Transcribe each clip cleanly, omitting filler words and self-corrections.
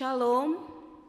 Shalom,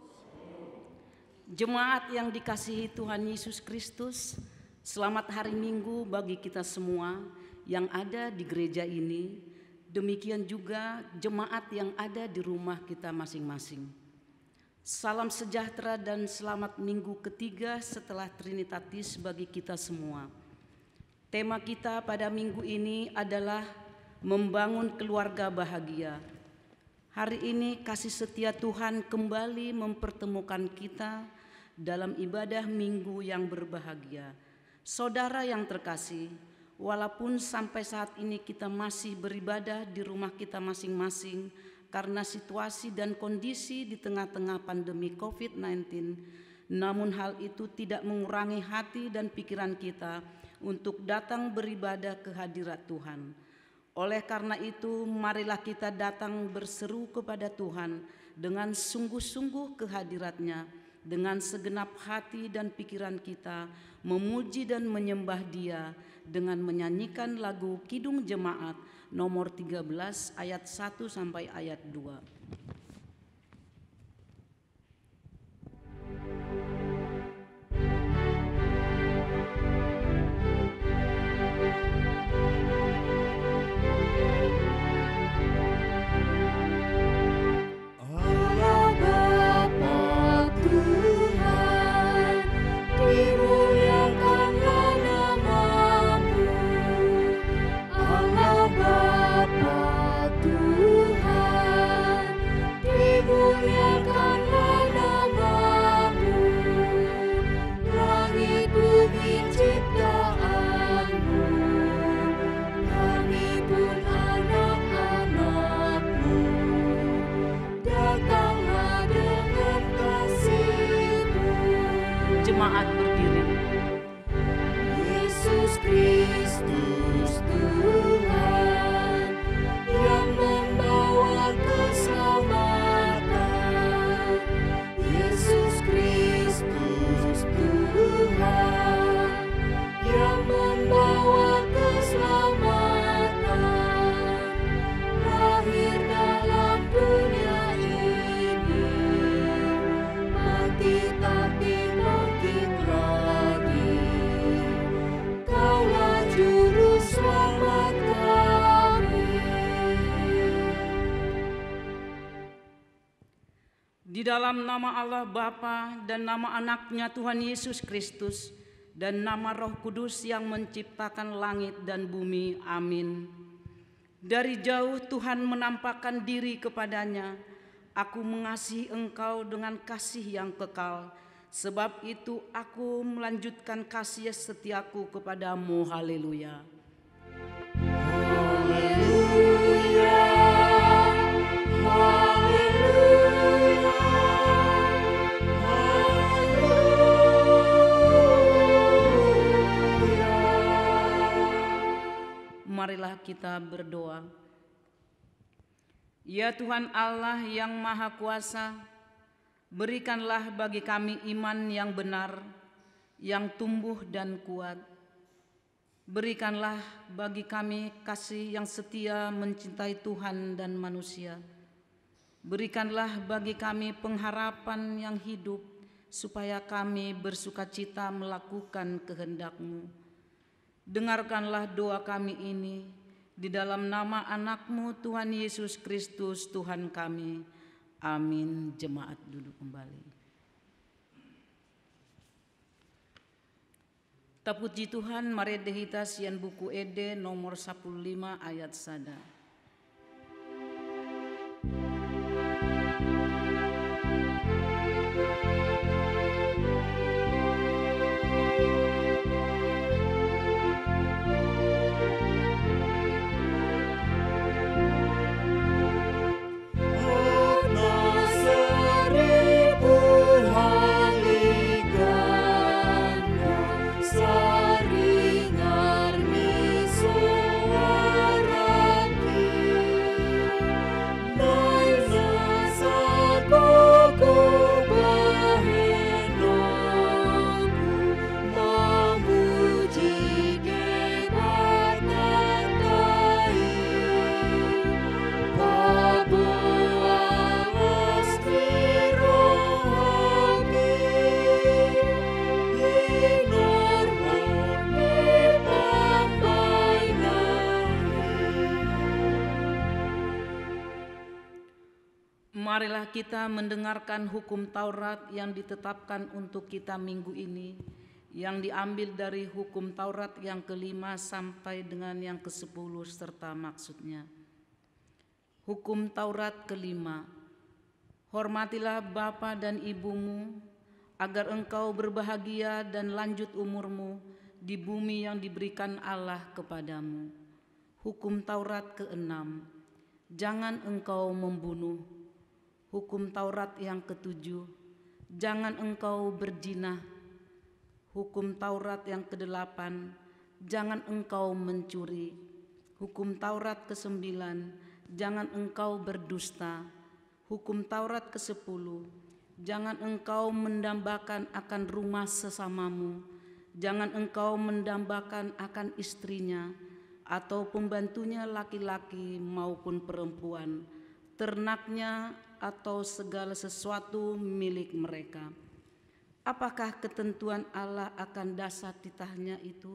jemaat yang dikasihi Tuhan Yesus Kristus. Selamat hari Minggu bagi kita semua yang ada di gereja ini. Demikian juga jemaat yang ada di rumah kita masing-masing. Salam sejahtera dan selamat minggu ketiga setelah Trinitatis bagi kita semua. Tema kita pada minggu ini adalah membangun keluarga bahagia. Hari ini kasih setia Tuhan kembali mempertemukan kita dalam ibadah minggu yang berbahagia. Saudara yang terkasih, walaupun sampai saat ini kita masih beribadah di rumah kita masing-masing karena situasi dan kondisi di tengah-tengah pandemi COVID-19, namun hal itu tidak mengurangi hati dan pikiran kita untuk datang beribadah ke hadirat Tuhan. Oleh karena itu, marilah kita datang berseru kepada Tuhan dengan sungguh-sungguh ke hadirat-Nya, dengan segenap hati dan pikiran kita, memuji dan menyembah Dia dengan menyanyikan lagu Kidung Jemaat nomor 13 ayat 1 sampai ayat 2. Jemaat berdiri. Yesus Kristus Tuhan yang membawa keselamatan. Yesus Kristus Tuhan yang membawa keselamatan. Lahir dalam dunia ini, mati tapi bangkit lagi. Kaulah juru selamat kami. Di dalam nama Allah Bapa dan nama Anaknya Tuhan Yesus Kristus dan nama Roh Kudus yang menciptakan langit dan bumi. Amin. Dari jauh Tuhan menampakkan diri kepadanya. Aku mengasihi engkau dengan kasih yang kekal. Sebab itu aku melanjutkan kasih setiaku kepadamu. Haleluya. Haleluya, haleluya, haleluya. Marilah kita berdoa. Ya Tuhan Allah yang Maha Kuasa, berikanlah bagi kami iman yang benar, yang tumbuh dan kuat. Berikanlah bagi kami kasih yang setia mencintai Tuhan dan manusia. Berikanlah bagi kami pengharapan yang hidup, supaya kami bersukacita melakukan kehendak-Mu. Dengarkanlah doa kami ini, di dalam nama Anak-Mu Tuhan Yesus Kristus Tuhan kami. Amin. Jemaat duduk kembali. Terpuji Tuhan, mari dehita sian buku Ede nomor 15 ayat sada. Saringar miso Marilah kita mendengarkan hukum Taurat yang ditetapkan untuk kita minggu ini, yang diambil dari hukum Taurat yang ke-5 sampai dengan yang ke-10 serta maksudnya. Hukum Taurat ke-5. Hormatilah bapa dan ibumu, agar engkau berbahagia dan lanjut umurmu di bumi yang diberikan Allah kepadamu. Hukum Taurat ke-6. Jangan engkau membunuh. Hukum Taurat yang ke-7. Jangan engkau berzina. Hukum Taurat yang ke-8. Jangan engkau mencuri. Hukum Taurat ke-9. Jangan engkau berdusta. Hukum Taurat ke-10. Jangan engkau mendambakan akan rumah sesamamu. Jangan engkau mendambakan akan istrinya atau pembantunya laki-laki maupun perempuan, ternaknya atau segala sesuatu milik mereka. Apakah ketentuan Allah akan dasar titahnya itu?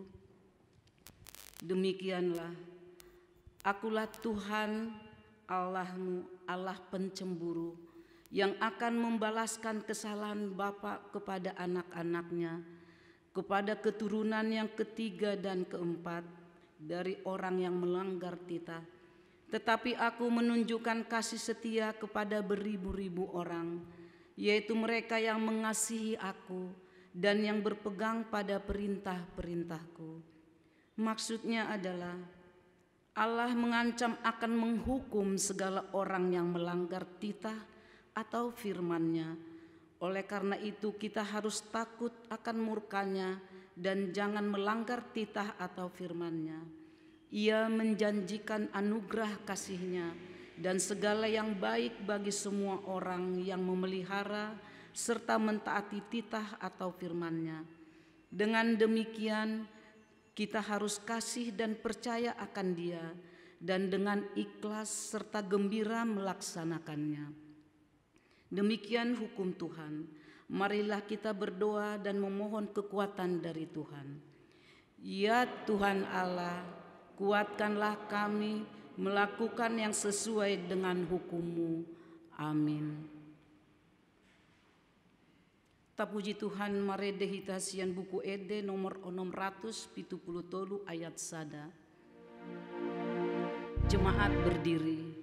Demikianlah, akulah Tuhan Allahmu, Allah pencemburu, yang akan membalaskan kesalahan bapa kepada anak-anaknya, kepada keturunan yang ketiga dan keempat dari orang yang melanggar titah. Tetapi aku menunjukkan kasih setia kepada beribu-ribu orang, yaitu mereka yang mengasihi aku dan yang berpegang pada perintah-perintahku. Maksudnya adalah Allah mengancam akan menghukum segala orang yang melanggar titah atau firman-Nya. Oleh karena itu kita harus takut akan murkanya dan jangan melanggar titah atau firman-Nya. Ia menjanjikan anugerah kasih-Nya dan segala yang baik bagi semua orang yang memelihara serta mentaati titah atau firman-Nya. Dengan demikian kita harus kasih dan percaya akan Dia dan dengan ikhlas serta gembira melaksanakannya. Demikian hukum Tuhan. Marilah kita berdoa dan memohon kekuatan dari Tuhan. Ya Tuhan Allah, kuatkanlah kami melakukan yang sesuai dengan hukum-Mu. Amin. Tapuji Tuhan marede hitasian buku Ede nomor 673 ayat sada. Jemaat berdiri.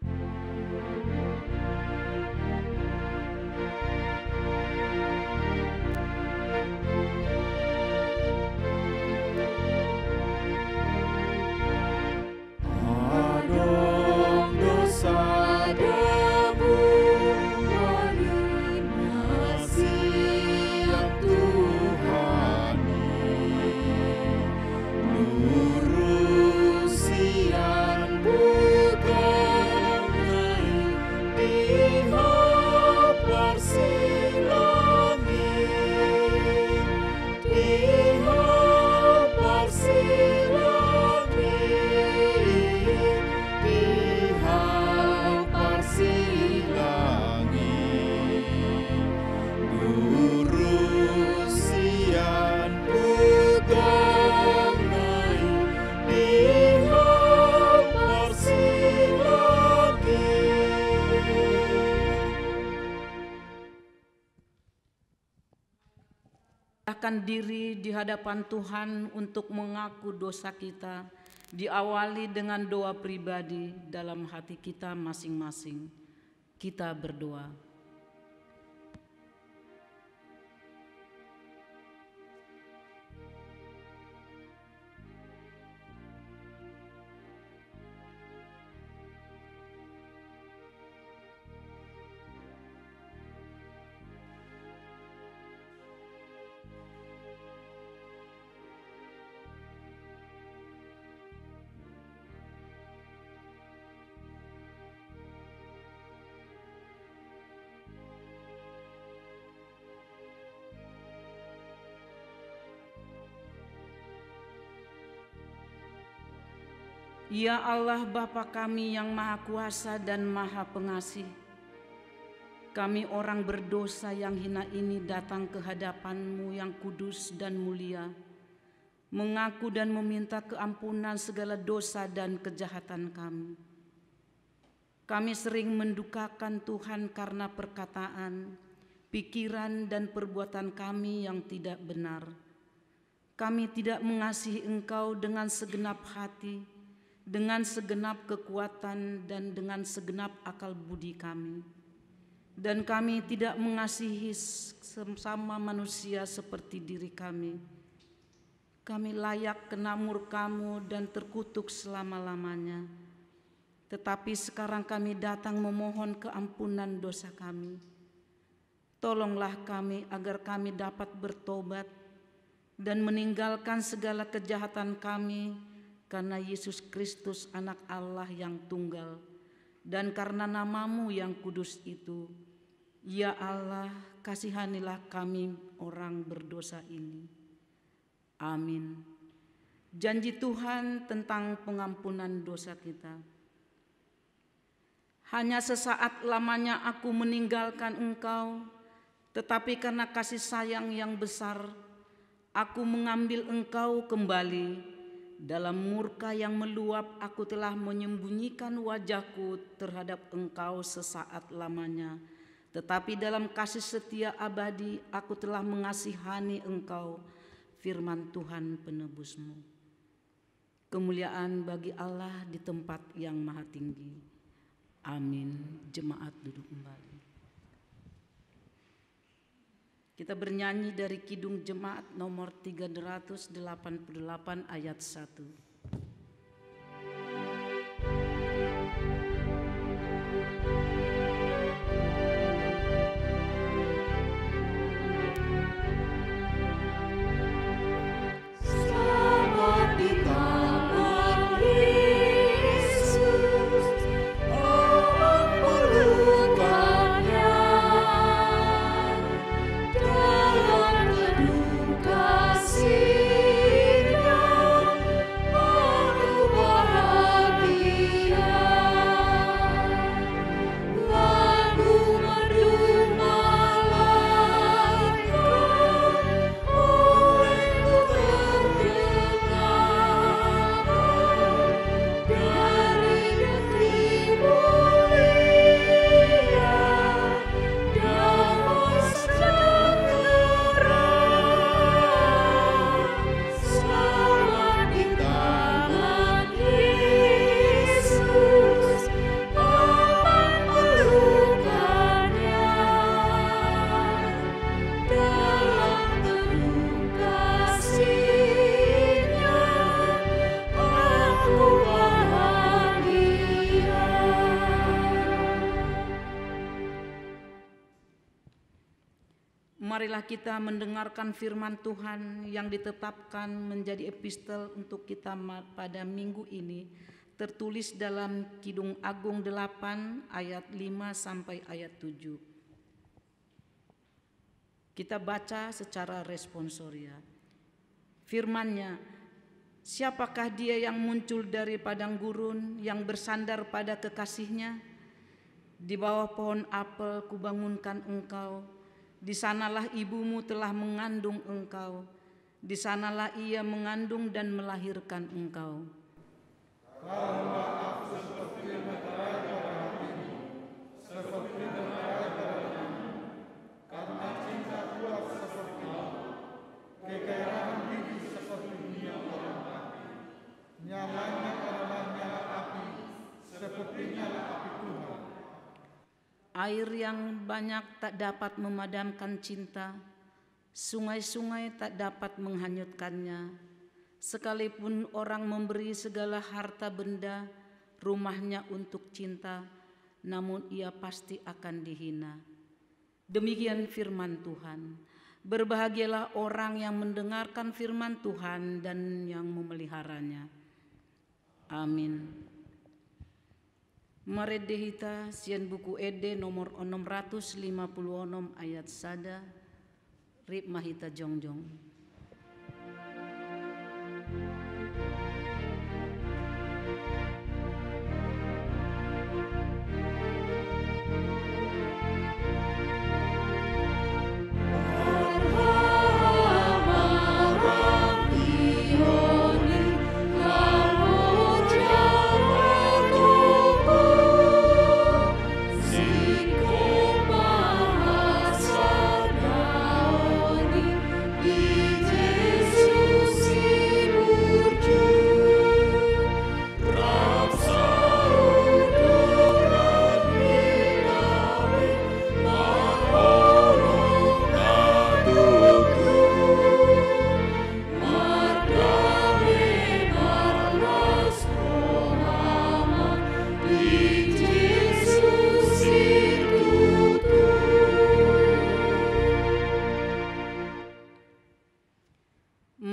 Serahkan diri di hadapan Tuhan untuk mengaku dosa kita, diawali dengan doa pribadi dalam hati kita masing-masing. Kita berdoa. Ya Allah Bapa kami yang Maha Kuasa dan Maha Pengasih, kami orang berdosa yang hina ini datang ke hadapan-Mu yang kudus dan mulia, mengaku dan meminta keampunan segala dosa dan kejahatan kami. Kami sering mendukakan Tuhan karena perkataan, pikiran, dan perbuatan kami yang tidak benar. Kami tidak mengasihi Engkau dengan segenap hati, dengan segenap kekuatan, dan dengan segenap akal budi kami. Dan kami tidak mengasihi sesama manusia seperti diri kami. Kami layak kena murka-Mu dan terkutuk selama-lamanya. Tetapi sekarang kami datang memohon keampunan dosa kami. Tolonglah kami agar kami dapat bertobat dan meninggalkan segala kejahatan kami karena Yesus Kristus anak Allah yang tunggal dan karena nama-Mu yang kudus itu. Ya Allah, kasihanilah kami orang berdosa ini. Amin. Janji Tuhan tentang pengampunan dosa kita. Hanya sesaat lamanya aku meninggalkan Engkau, tetapi karena kasih sayang yang besar, aku mengambil Engkau kembali. Dalam murka yang meluap, aku telah menyembunyikan wajahku terhadap Engkau sesaat lamanya. Tetapi dalam kasih setia abadi, aku telah mengasihani Engkau, firman Tuhan penebus-Mu. Kemuliaan bagi Allah di tempat yang maha tinggi. Amin. Jemaat duduk kembali. Kita bernyanyi dari Kidung Jemaat nomor 388 ayat 1. Marilah kita mendengarkan firman Tuhan yang ditetapkan menjadi epistel untuk kita pada minggu ini, tertulis dalam Kidung Agung 8 ayat 5 sampai ayat 7. Kita baca secara responsoria. Firman-Nya, siapakah dia yang muncul dari padang gurun, yang bersandar pada kekasihnya? Di bawah pohon apel kubangunkan engkau. Di sanalah ibumu telah mengandung engkau, di sanalah ia mengandung dan melahirkan engkau. Karena aku seperti meterai pada hatimu, seperti meterai pada hatimu, karena cinta kuat seperti laut, kegairan tinggi seperti minyak orang api. Nyalanya adalah nyala api, seperti nyala api Tuhan. Air yang banyak tak dapat memadamkan cinta, sungai-sungai tak dapat menghanyutkannya. Sekalipun orang memberi segala harta benda, rumahnya untuk cinta, namun ia pasti akan dihina. Demikian firman Tuhan. Berbahagialah orang yang mendengarkan firman Tuhan dan yang memeliharanya. Amin. Maredehita sian buku ede nomor 656 ayat sada rip mahita jongjong. Ku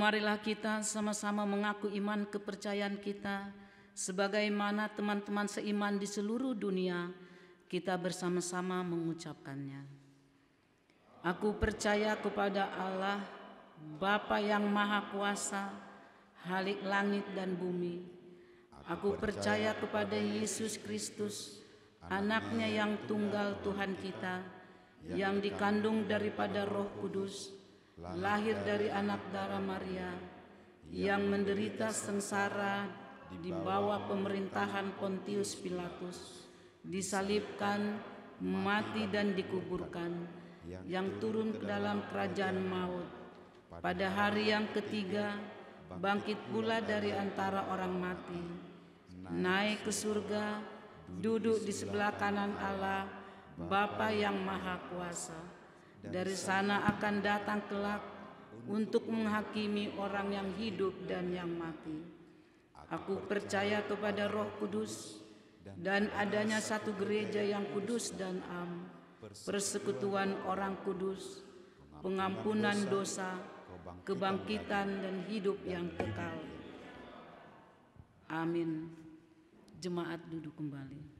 marilah kita sama-sama mengaku iman kepercayaan kita, sebagaimana teman-teman seiman di seluruh dunia, kita bersama-sama mengucapkannya. Aku percaya kepada Allah, Bapa yang Maha Kuasa, Khalik langit dan bumi. Aku percaya kepada Yesus Kristus, Anaknya yang tunggal Tuhan kita, yang dikandung daripada Roh Kudus, lahir dari anak darah Maria, yang menderita sengsara di bawah pemerintahan Pontius Pilatus, disalibkan, mati dan dikuburkan, yang turun ke dalam kerajaan maut. Pada hari yang ketiga, bangkit pula dari antara orang mati, naik ke surga, duduk di sebelah kanan Allah, Bapa yang Maha Kuasa. Dari sana akan datang kelak untuk menghakimi orang yang hidup dan yang mati. Aku percaya kepada Roh Kudus dan adanya satu gereja yang kudus dan am, persekutuan orang kudus, pengampunan dosa, kebangkitan dan hidup yang kekal. Amin. Jemaat duduk kembali.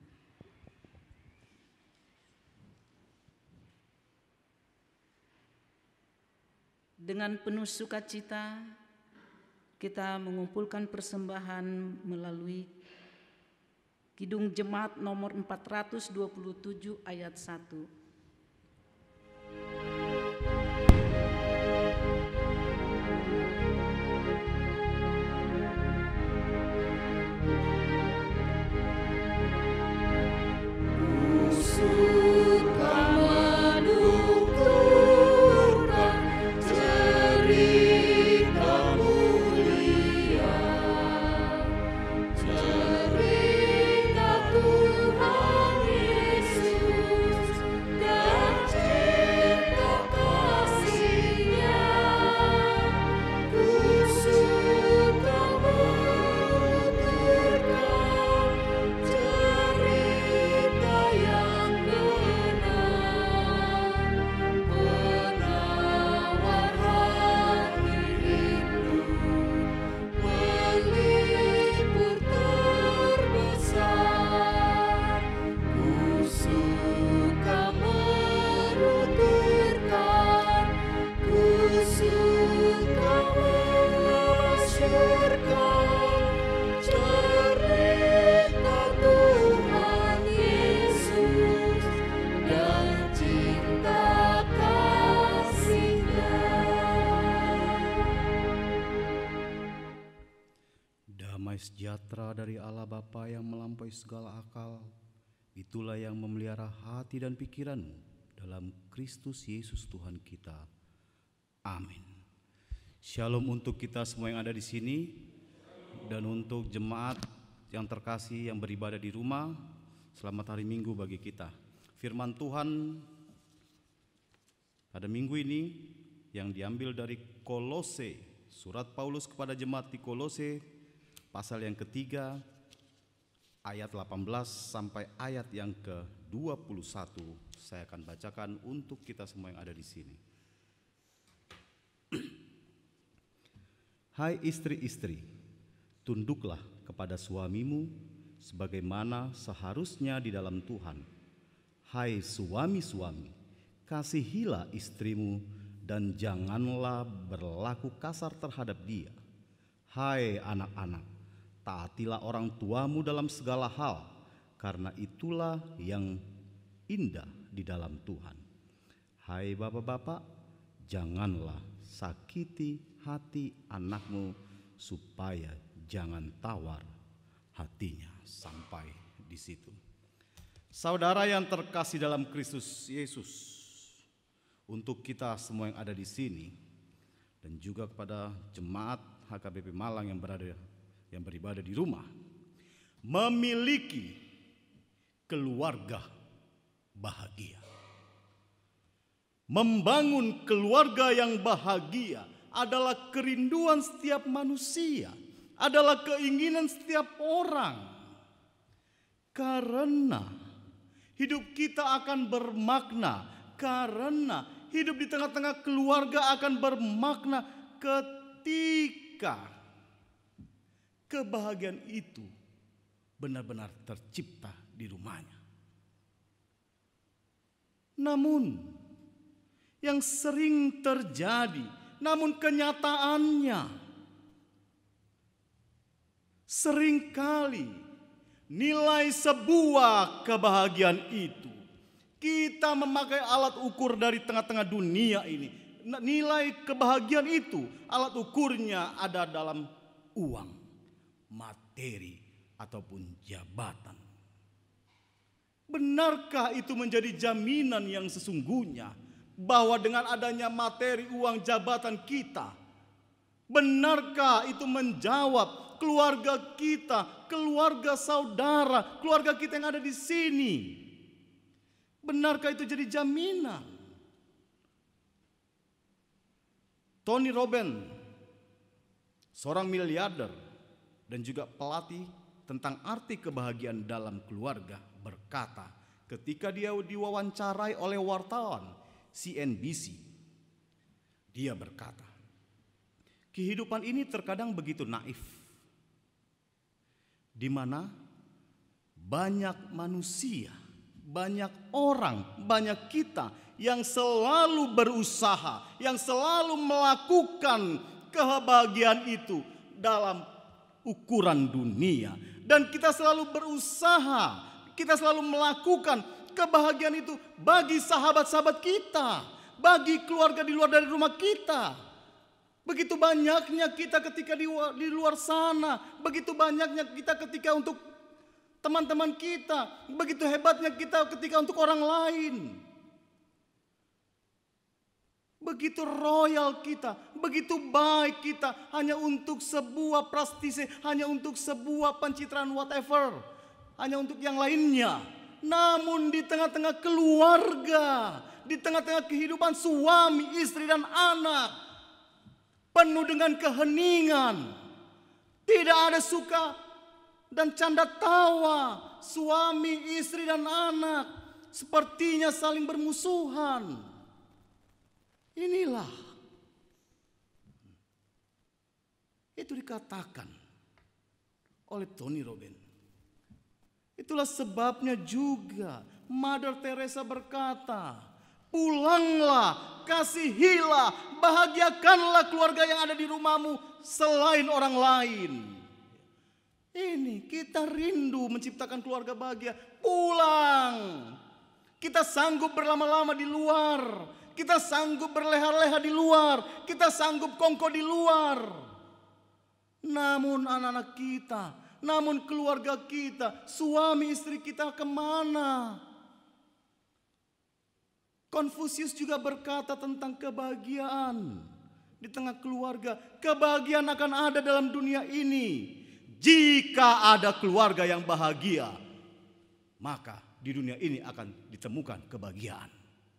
Dengan penuh sukacita, kita mengumpulkan persembahan melalui Kidung Jemaat nomor 427 ayat 1. Sejahtera dari Allah Bapa yang melampaui segala akal, itulah yang memelihara hati dan pikiranmu dalam Kristus Yesus Tuhan kita. Amin. Shalom untuk kita semua yang ada di sini dan untuk jemaat yang terkasih yang beribadah di rumah. Selamat hari Minggu bagi kita. Firman Tuhan pada minggu ini yang diambil dari Kolose, surat Paulus kepada jemaat di Kolose, pasal yang ketiga, ayat 18 sampai ayat yang ke-21, saya akan bacakan untuk kita semua yang ada di sini. Hai istri-istri, tunduklah kepada suamimu sebagaimana seharusnya di dalam Tuhan. Hai suami-suami, kasihilah istrimu dan janganlah berlaku kasar terhadap dia. Hai anak-anak, taatilah orang tuamu dalam segala hal, karena itulah yang indah di dalam Tuhan. Hai bapak-bapak, janganlah sakiti hati anakmu supaya jangan tawar hatinya. Sampai di situ. Saudara yang terkasih dalam Kristus Yesus, untuk kita semua yang ada di sini dan juga kepada jemaat HKBP Malang yang beribadah di rumah, memiliki keluarga bahagia. Membangun keluarga yang bahagia adalah kerinduan setiap manusia, adalah keinginan setiap orang. Karena hidup kita akan bermakna, karena hidup di tengah-tengah keluarga akan bermakna ketika kebahagiaan itu benar-benar tercipta di rumahnya. Namun yang sering terjadi, namun kenyataannya seringkali nilai sebuah kebahagiaan itu, kita memakai alat ukur dari tengah-tengah dunia ini. Nilai kebahagiaan itu, alat ukurnya ada dalam uang, materi, ataupun jabatan. Benarkah itu menjadi jaminan yang sesungguhnya bahwa dengan adanya materi, uang, jabatan kita, benarkah itu menjawab keluarga kita, keluarga saudara, keluarga kita yang ada di sini? Benarkah itu jadi jaminan? Tony Robbins, seorang miliarder dan juga pelatih tentang arti kebahagiaan dalam keluarga, berkata ketika dia diwawancarai oleh wartawan CNBC, dia berkata, kehidupan ini terkadang begitu naif, di mana banyak manusia, banyak orang, banyak kita yang selalu berusaha, yang selalu melakukan kebahagiaan itu dalam ukuran dunia. Dan kita selalu berusaha, kita selalu melakukan kebahagiaan itu bagi sahabat-sahabat kita, bagi keluarga di luar dari rumah kita. Begitu banyaknya kita ketika di luar sana, begitu banyaknya kita ketika untuk teman-teman kita, begitu hebatnya kita ketika untuk orang lain. Begitu royal kita, begitu baik kita hanya untuk sebuah prestise, hanya untuk sebuah pencitraan whatever, hanya untuk yang lainnya. Namun di tengah-tengah keluarga, di tengah-tengah kehidupan suami, istri dan anak, penuh dengan keheningan, tidak ada suka dan canda tawa, suami, istri dan anak sepertinya saling bermusuhan. Inilah itu dikatakan oleh Tony Robbins. Itulah sebabnya juga Mother Teresa berkata, pulanglah, kasihilah, bahagiakanlah keluarga yang ada di rumahmu selain orang lain. Ini kita rindu menciptakan keluarga bahagia. Pulang. Kita sanggup berlama-lama di luar. Kita sanggup berleha-leha di luar. Kita sanggup kongko di luar. Namun anak-anak kita, namun keluarga kita, suami istri kita kemana? Konfusius juga berkata tentang kebahagiaan di tengah keluarga. Kebahagiaan akan ada dalam dunia ini jika ada keluarga yang bahagia, maka di dunia ini akan ditemukan kebahagiaan.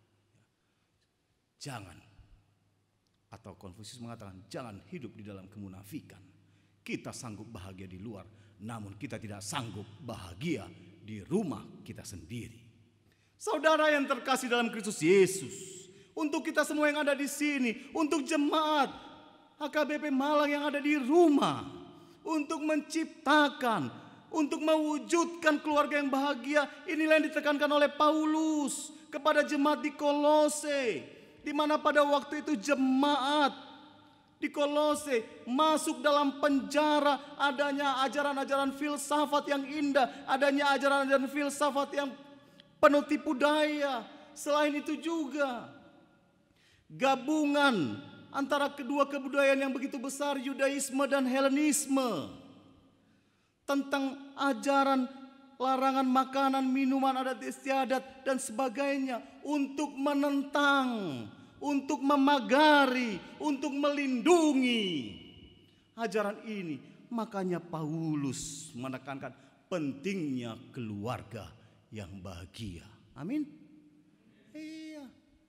Jangan, atau Konfusius mengatakan, jangan hidup di dalam kemunafikan. Kita sanggup bahagia di luar, namun kita tidak sanggup bahagia di rumah kita sendiri. Saudara yang terkasih dalam Kristus Yesus, untuk kita semua yang ada di sini, untuk jemaat HKBP Malang yang ada di rumah, untuk menciptakan, untuk mewujudkan keluarga yang bahagia, inilah yang ditekankan oleh Paulus kepada jemaat di Kolose, di mana pada waktu itu jemaat di Kolose masuk dalam penjara, adanya ajaran-ajaran filsafat yang indah, adanya ajaran-ajaran filsafat yang penuh tipu daya. Selain itu juga gabungan antara kedua kebudayaan yang begitu besar, Yudaisme dan Helenisme, tentang ajaran larangan makanan, minuman, adat istiadat dan sebagainya, untuk menentang, untuk memagari, untuk melindungi ajaran ini. Makanya Paulus menekankan pentingnya keluarga yang bahagia. Amin. Iya.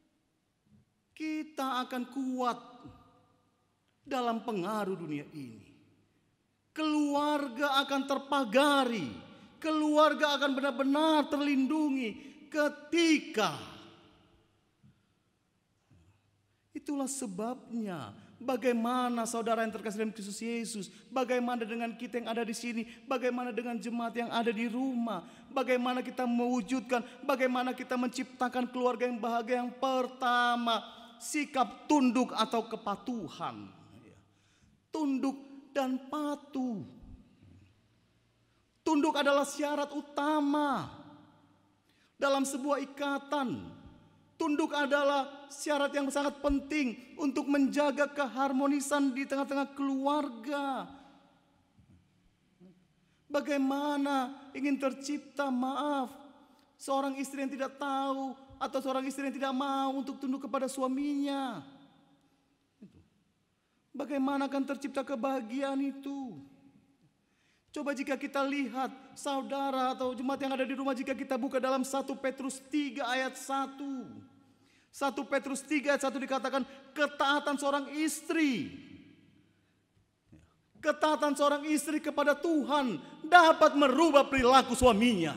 Kita akan kuat dalam pengaruh dunia ini. Keluarga akan terpagari, keluarga akan benar-benar terlindungi ketika Itulah sebabnya bagaimana saudara yang terkasih dalam Kristus Yesus, bagaimana dengan kita yang ada di sini, bagaimana dengan jemaat yang ada di rumah, bagaimana kita mewujudkan, bagaimana kita menciptakan keluarga yang bahagia. Yang pertama, sikap tunduk atau kepatuhan. Tunduk dan patuh. Tunduk adalah syarat utama dalam sebuah ikatan. Tunduk adalah syarat yang sangat penting untuk menjaga keharmonisan di tengah-tengah keluarga. Bagaimana ingin tercipta, seorang istri yang tidak tahu atau seorang istri yang tidak mau untuk tunduk kepada suaminya. Bagaimana akan tercipta kebahagiaan itu? Coba jika kita lihat saudara atau jemaat yang ada di rumah, jika kita buka dalam 1 Petrus 3 ayat 1. 1 Petrus 3 ayat 1 dikatakan ketaatan seorang istri. Ketaatan seorang istri kepada Tuhan dapat merubah perilaku suaminya.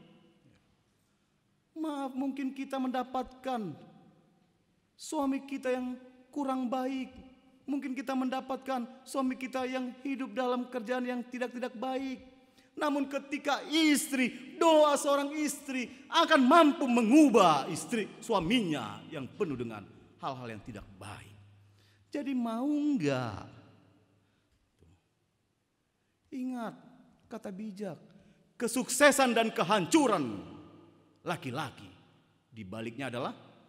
Mungkin kita mendapatkan suami kita yang kurang baik. Mungkin kita mendapatkan suami kita yang hidup dalam kerjaan yang tidak baik. Namun ketika doa seorang istri akan mampu mengubah suaminya yang penuh dengan hal-hal yang tidak baik. Jadi mau enggak? Ingat kata bijak, kesuksesan dan kehancuran laki-laki di baliknya adalah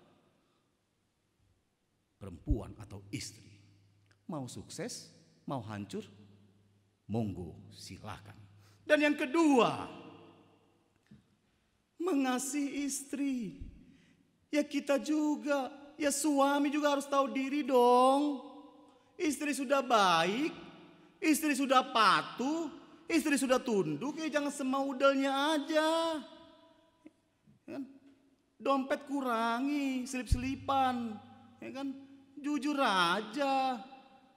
perempuan atau istri. Mau sukses, mau hancur, monggo silakan. Dan yang kedua, mengasihi istri. Ya kita juga, ya suami juga harus tahu diri dong. Istri sudah baik, istri sudah patuh, istri sudah tunduk, ya jangan semaudelnya aja. Dompet kurangi, selip-selipan, ya kan? Jujur aja.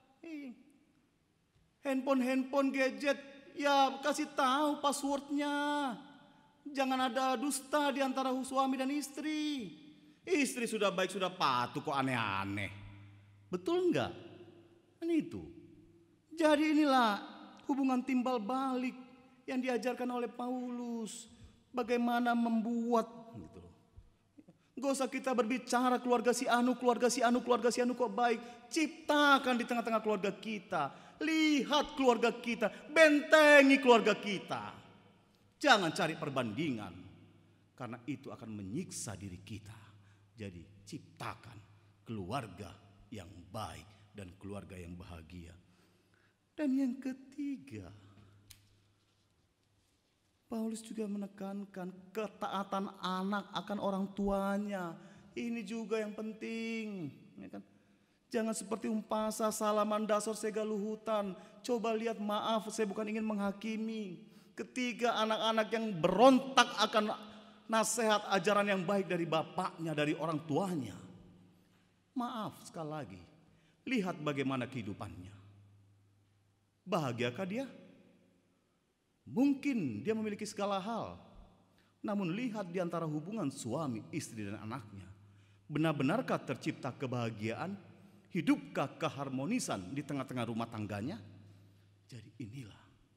Handphone gadget, ya kasih tahu passwordnya. Jangan ada dusta di antara suami dan istri. Istri sudah baik, sudah patuh, kok aneh-aneh. Betul enggak? Kan itu. Jadi inilah hubungan timbal balik yang diajarkan oleh Paulus. Bagaimana membuat gitu. Gak usah kita berbicara keluarga si anu kok baik. Ciptakan di tengah-tengah keluarga kita. Lihat keluarga kita, bentengi keluarga kita. Jangan cari perbandingan, karena itu akan menyiksa diri kita. Jadi ciptakan keluarga yang baik dan keluarga yang bahagia. Dan yang ketiga, Paulus juga menekankan ketaatan anak akan orang tuanya. Ini juga yang penting, ya kan? Jangan seperti umpasa salaman dasar segaluhutan. Coba lihat, maaf saya bukan ingin menghakimi. Ketika anak-anak yang berontak akan nasihat ajaran yang baik dari bapaknya, dari orang tuanya. Maaf sekali lagi, lihat bagaimana kehidupannya. Bahagiakah dia? Mungkin dia memiliki segala hal. Namun lihat di antara hubungan suami, istri dan anaknya. Benar-benarkah tercipta kebahagiaan? Hidupkah keharmonisan di tengah-tengah rumah tangganya? Jadi inilah,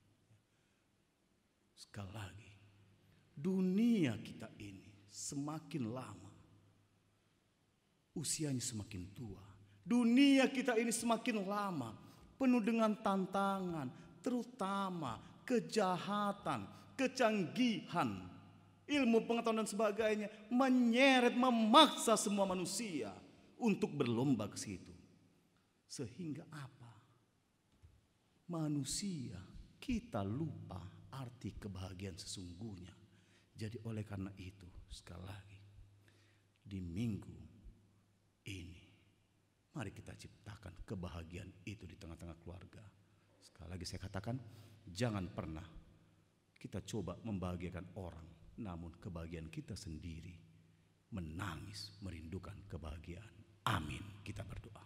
sekali lagi, dunia kita ini semakin lama, usianya semakin tua. Dunia kita ini semakin lama, penuh dengan tantangan, terutama kejahatan, kecanggihan, ilmu pengetahuan dan sebagainya, menyeret, memaksa semua manusia untuk berlomba ke situ. Sehingga apa? Manusia, kita lupa arti kebahagiaan sesungguhnya. Jadi oleh karena itu, sekali lagi, di minggu ini, mari kita ciptakan kebahagiaan itu di tengah-tengah keluarga. Sekali lagi saya katakan, jangan pernah kita coba membahagiakan orang, namun kebahagiaan kita sendiri menangis, merindukan kebahagiaan. Amin. Kita berdoa.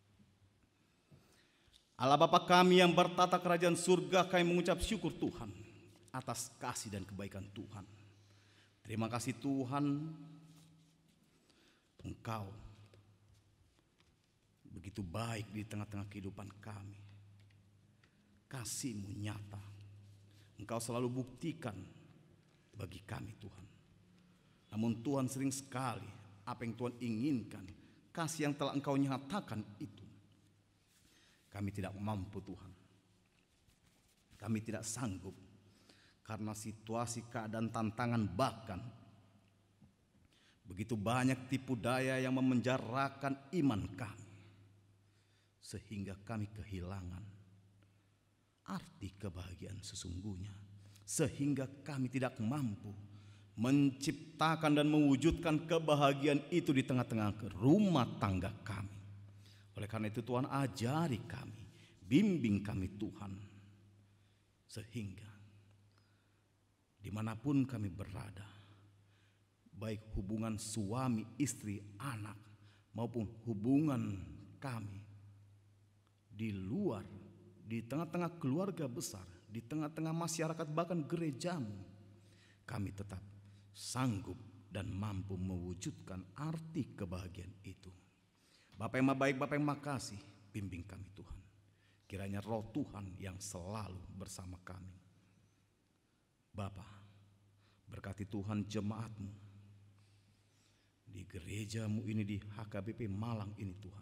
Allah Bapa kami yang bertata kerajaan surga, kami mengucap syukur Tuhan atas kasih dan kebaikan Tuhan. Terima kasih Tuhan, Engkau begitu baik di tengah-tengah kehidupan kami. Kasih-Mu nyata, Engkau selalu buktikan bagi kami Tuhan. Namun Tuhan, sering sekali apa yang Tuhan inginkan, kasih yang telah Engkau nyatakan itu, kami tidak mampu Tuhan. Kami tidak sanggup karena situasi, keadaan, tantangan, bahkan begitu banyak tipu daya yang memenjarakan iman kami, sehingga kami kehilangan arti kebahagiaan sesungguhnya, sehingga kami tidak mampu menciptakan dan mewujudkan kebahagiaan itu di tengah-tengah rumah tangga kami. Oleh karena itu Tuhan, ajari kami, bimbing kami Tuhan, sehingga dimanapun kami berada, baik hubungan suami, istri, anak, maupun hubungan kami di luar, di tengah-tengah keluarga besar, di tengah-tengah masyarakat, bahkan gerejamu, kami tetap sanggup dan mampu mewujudkan arti kebahagiaan itu. Bapa yang baik, Bapa yang makasih, bimbing kami Tuhan. Kiranya Roh Tuhan yang selalu bersama kami. Bapa, berkati Tuhan jemaat-Mu di gereja-Mu ini, di HKBP Malang ini Tuhan.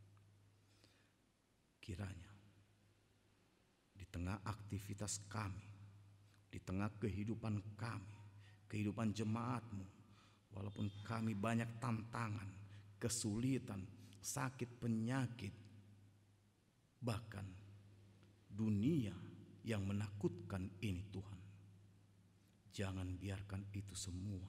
Kiranya di tengah aktivitas kami, di tengah kehidupan kami, kehidupan jemaat-Mu, walaupun kami banyak tantangan, kesulitan, sakit, penyakit, bahkan dunia yang menakutkan ini Tuhan, jangan biarkan itu semua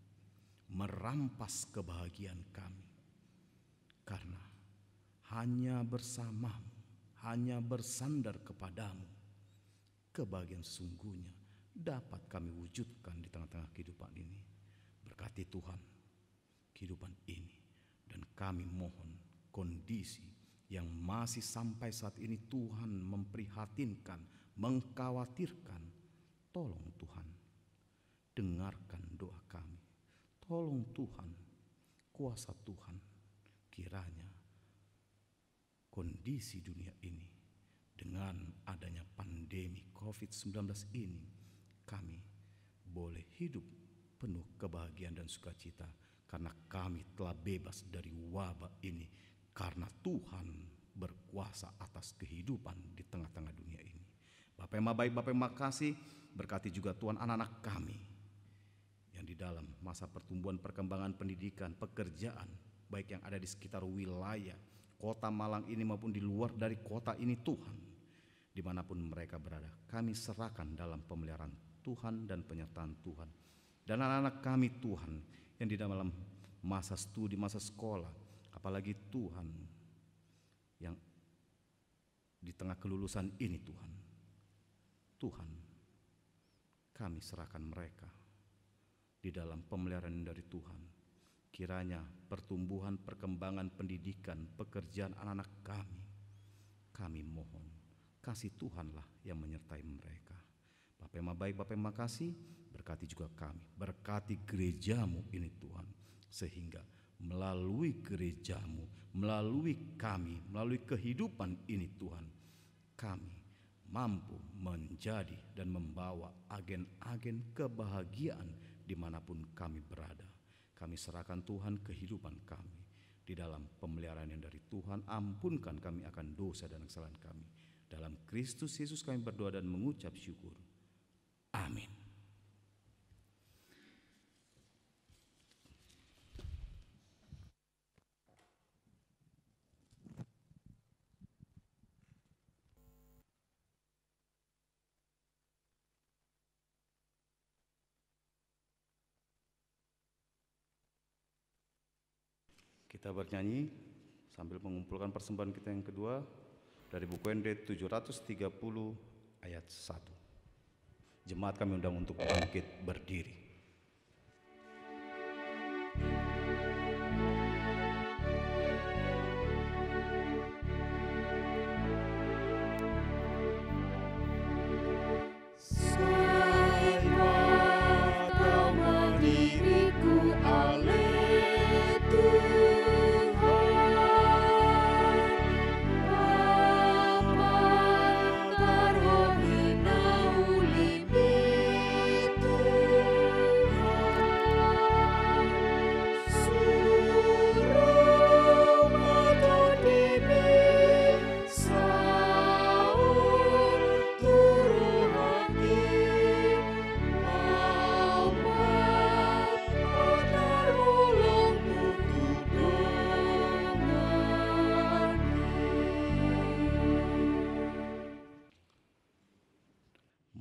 merampas kebahagiaan kami, karena hanya bersama-Mu, hanya bersandar kepadamu, kebahagiaan sesungguhnya dapat kami wujudkan di tengah-tengah kehidupan ini. Berkati Tuhan kehidupan ini, dan kami mohon kondisi yang masih sampai saat ini Tuhan memprihatinkan, mengkhawatirkan, tolong Tuhan dengarkan doa kami. Tolong Tuhan, kuasa Tuhan, kiranya kondisi dunia ini dengan adanya pandemi COVID-19 ini, kami boleh hidup penuh kebahagiaan dan sukacita, karena kami telah bebas dari wabah ini, karena Tuhan berkuasa atas kehidupan di tengah-tengah dunia ini. Bapa yang baik, Bapa yang makasih, berkati juga Tuhan anak-anak kami yang di dalam masa pertumbuhan, perkembangan pendidikan, pekerjaan, baik yang ada di sekitar wilayah kota Malang ini maupun di luar dari kota ini Tuhan. Dimanapun mereka berada, kami serahkan dalam pemeliharaan Tuhan dan penyertaan Tuhan. Dan anak-anak kami Tuhan yang di dalam masa studi, masa sekolah, apalagi Tuhan yang di tengah kelulusan ini Tuhan. Tuhan, kami serahkan mereka di dalam pemeliharaan dari Tuhan. Kiranya pertumbuhan, perkembangan pendidikan, pekerjaan anak-anak kami mohon kasih Tuhanlah yang menyertai mereka. Bapa yang baik, Bapa yang makasih, berkati juga kami, berkati gerejamu ini Tuhan, sehingga melalui gerejamu, melalui kami, melalui kehidupan ini Tuhan, kami mampu menjadi dan membawa agen-agen kebahagiaan dimanapun kami berada. Kami serahkan Tuhan kehidupan kami di dalam pemeliharaan yang dari Tuhan. Ampunkan kami akan dosa dan kesalahan kami. Dalam Kristus Yesus kami berdoa dan mengucap syukur. Amin. Kita bernyanyi sambil mengumpulkan persembahan kita yang kedua dari buku ND 730 ayat 1. Jemaat kami undang untuk bangkit berdiri.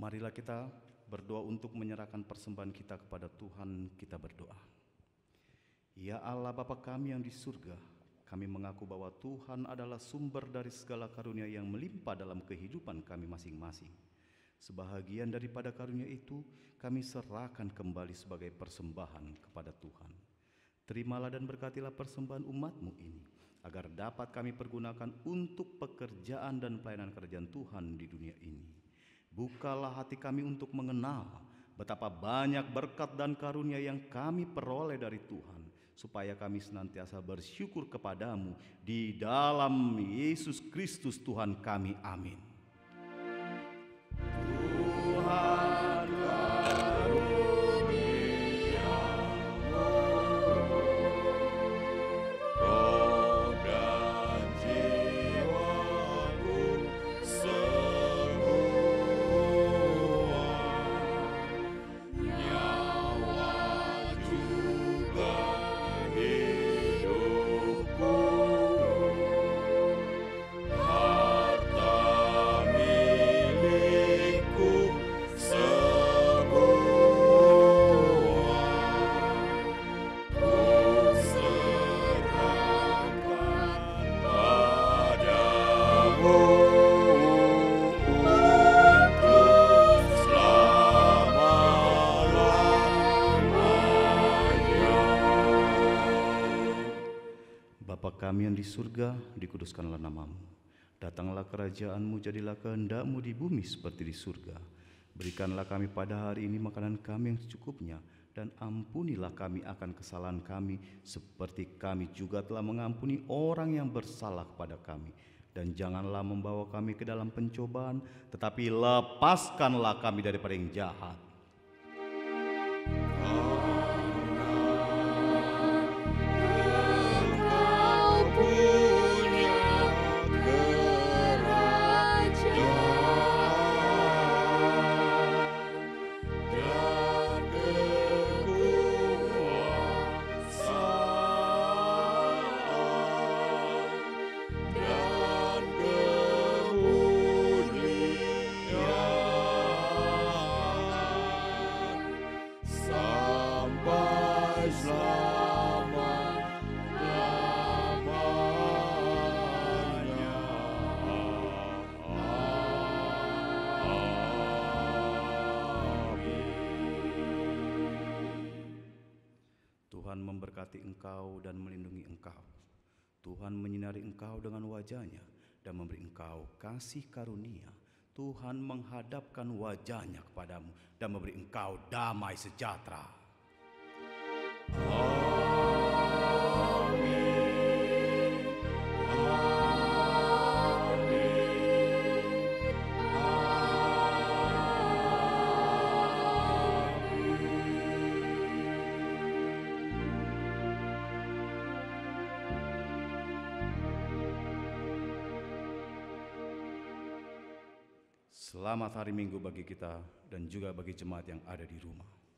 Marilah kita berdoa untuk menyerahkan persembahan kita kepada Tuhan. Kita berdoa. Ya Allah Bapa kami yang di surga, kami mengaku bahwa Tuhan adalah sumber dari segala karunia yang melimpah dalam kehidupan kami masing-masing. Sebahagian daripada karunia itu kami serahkan kembali sebagai persembahan kepada Tuhan. Terimalah dan berkatilah persembahan umat-Mu ini, agar dapat kami pergunakan untuk pekerjaan dan pelayanan kerajaan Tuhan di dunia ini. Bukalah hati kami untuk mengenal betapa banyak berkat dan karunia yang kami peroleh dari Tuhan, supaya kami senantiasa bersyukur kepadamu di dalam Yesus Kristus Tuhan kami. Amin. Tuhan roh dan jiwaku semua, nyawa juga hidupku, harta milikku semua, ku serahkan padamu untuk selama-lamanya. Bapa kami yang di surga, dikuduskanlah namamu. Datanglah kerajaan-Mu, jadilah kehendak-Mu di bumi seperti di surga. Berikanlah kami pada hari ini makanan kami yang secukupnya, dan ampunilah kami akan kesalahan kami, seperti kami juga telah mengampuni orang yang bersalah kepada kami. Dan janganlah membawa kami ke dalam pencobaan, tetapi lepaskanlah kami daripada yang jahat. Engkau punya kerajaan dan kekuasaan dan kemuliaan sampai selama-lamanya. Tuhan memberkati engkau dan melindungi engkau. Tuhan menyinari engkau dengan wajah-Nya dan memberi engkau kasih karunia. Tuhan menghadapkan wajah-Nya kepadamu dan memberi engkau damai sejahtera. Selamat hari Minggu bagi kita dan juga bagi jemaat yang ada di rumah.